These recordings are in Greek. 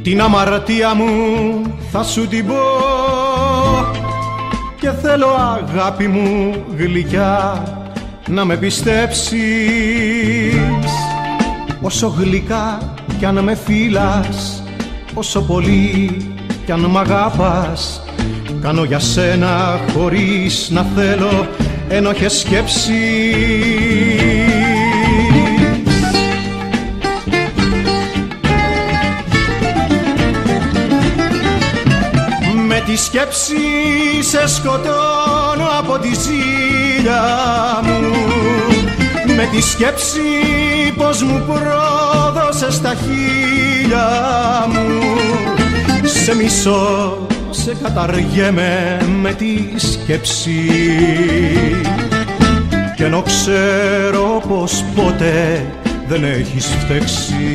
Την αμαρτία μου θα σου την πω και θέλω αγάπη μου γλυκιά να με πιστέψεις. Όσο γλυκά κι αν με φύλας, όσο πολύ κι αν μ' αγάπας, κάνω για σένα χωρίς να θέλω ένοχες σκέψεις. Με τη σκέψη σε σκοτώνω από τη ζήλια μου, με τη σκέψη πως μου πρόδωσες τα χείλια μου. Σε μισώ, σε καταργέμαι με τη σκέψη κι ενώ ξέρω πως ποτέ δεν έχεις φταίξει.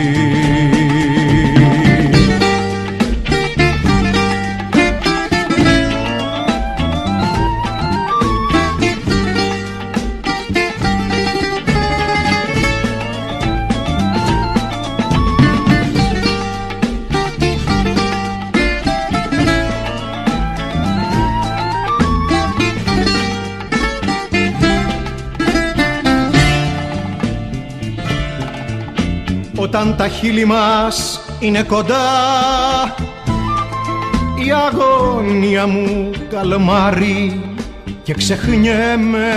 Όταν τα χείλη μας είναι κοντά, η αγωνία μου καλμάρει και ξεχνιέμαι.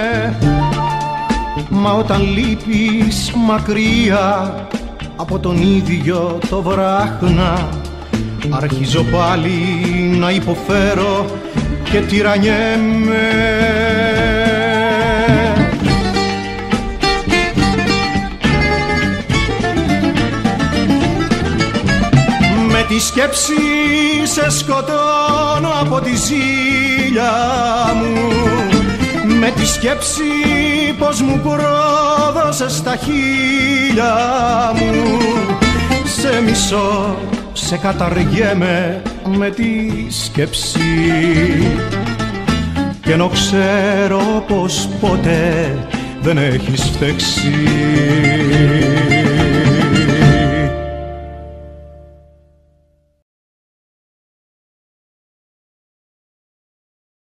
Μα όταν λείπεις μακριά από τον ίδιο το βράχνα, αρχίζω πάλι να υποφέρω και τυραννιέμαι. Με τη σκέψη σε σκοτώνω από τη ζήλια μου, με τη σκέψη πως μου πρόδωσες τα χείλια μου. Σε μισώ, σε καταργέμαι με τη σκέψη κι ενώ ξέρω πως ποτέ δεν έχεις φταίξει.